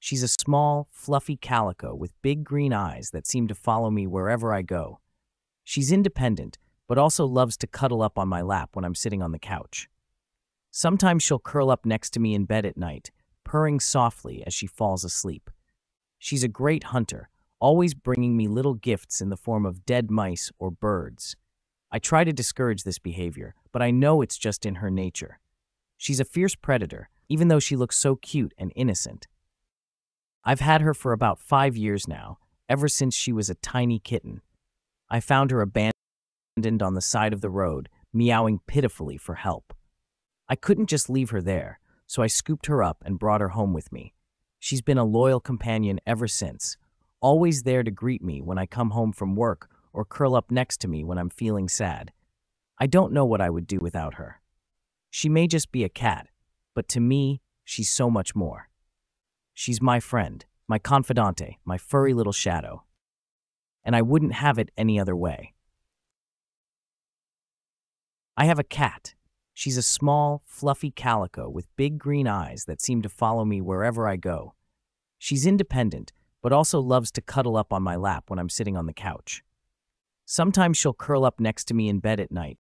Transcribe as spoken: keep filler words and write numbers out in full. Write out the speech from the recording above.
She's a small, fluffy calico with big green eyes that seem to follow me wherever I go. She's independent, but also loves to cuddle up on my lap when I'm sitting on the couch. Sometimes she'll curl up next to me in bed at night, purring softly as she falls asleep. She's a great hunter, always bringing me little gifts in the form of dead mice or birds. I try to discourage this behavior, but I know it's just in her nature. She's a fierce predator, even though she looks so cute and innocent. I've had her for about five years now, ever since she was a tiny kitten. I found her abandoned on the side of the road, meowing pitifully for help. I couldn't just leave her there, so I scooped her up and brought her home with me. She's been a loyal companion ever since, always there to greet me when I come home from work or curl up next to me when I'm feeling sad. I don't know what I would do without her. She may just be a cat, but to me, she's so much more. She's my friend, my confidante, my furry little shadow. And I wouldn't have it any other way. I have a cat. She's a small, fluffy calico with big green eyes that seem to follow me wherever I go. She's independent, but also loves to cuddle up on my lap when I'm sitting on the couch. Sometimes she'll curl up next to me in bed at night,